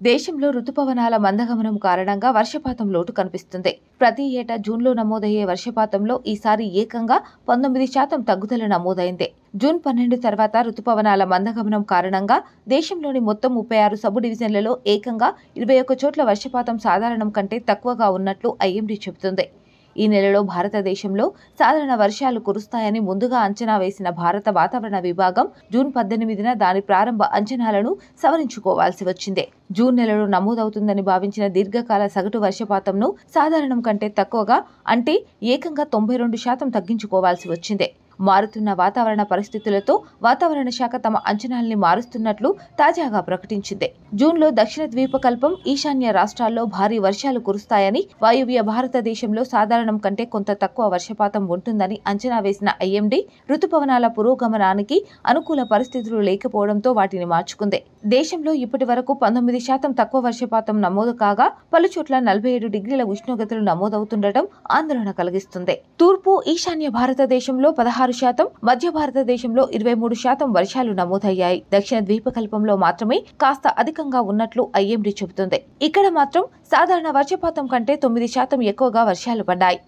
దేశంలో రుతుపవనాల మందగమనం కారణంగా వర్షపాతం లోటు కనిపిస్తుంది. ప్రతి ఏటా జూన్లో నమోదయ్యే వర్షపాతంలో ఈసారి ఏకంగా 19% తగ్గుదల నమోదైంది. జూన్ 12 తర్వాత రుతుపవనాల మందగమనం కారణంగా దేశంలోని మొత్తం 36 సబ్ డివిజన్లలో ఏకంగా 21 చోట్ల వర్షపాతం సాధారణం కంటే తక్కువగా ఉన్నట్లు ఐఎండీ చెబుతుంది. ఈ నెలలో భారతదేశంలో సాధారణ వర్షాలు కురుస్తాయని ముందుగా అంచనా వేసిన భారత వాతావరణ విభాగం జూన్ 18న దాని ప్రారంభ అంచనాలను సవరించుకోవాల్సి వచ్చింది. జూన్ నెలలో నమోదవుతుందని భావించిన దీర్ఘకాల సగటు వర్షపాతంను సాధారణం కంటే తక్కువగా అంటే ఏకంగా 92% తగ్గించుకోవాల్సి వచ్చింది. మారుతున్న వాతావరణ పరిస్థితులతో వాతావరణ శాఖ తమ అంచనాల్ని మారుస్తున్నట్లు తాజాగా ప్రకటించింది. జూన్లో దక్షిణ ద్వీపకల్పం, ఈశాన్య రాష్ట్రాల్లో భారీ వర్షాలు కురుస్తాయని, వాయువ్య భారతదేశంలో సాధారణం కంటే కొంత తక్కువ వర్షపాతం ఉంటుందని అంచనా వేసిన ఐఎండీ రుతుపవనాల పురోగమనానికి అనుకూల పరిస్థితులు లేకపోవడంతో వాటిని మార్చుకుంది. దేశంలో ఇప్పటి వరకు 19% తక్కువ వర్షపాతం నమోదు కాగా పలుచోట్ల 47 డిగ్రీల ఉష్ణోగ్రతలు నమోదవుతుండటం ఆందోళన కలిగిస్తుంది. తూర్పు, ఈశాన్య భారతదేశంలో 16%, మధ్య భారతదేశంలో 23% వర్షాలు నమోదయ్యాయి. దక్షిణ ద్వీపకల్పంలో మాత్రమే కాస్త అధికంగా ఉన్నట్లు ఐఎండీ చెబుతుంది. ఇక్కడ మాత్రం సాధారణ వర్షపాతం కంటే 9% ఎక్కువగా వర్షాలు పడ్డాయి.